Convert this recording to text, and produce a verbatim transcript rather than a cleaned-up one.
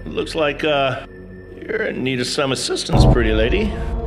Looks like, uh, you're in need of some assistance, pretty lady.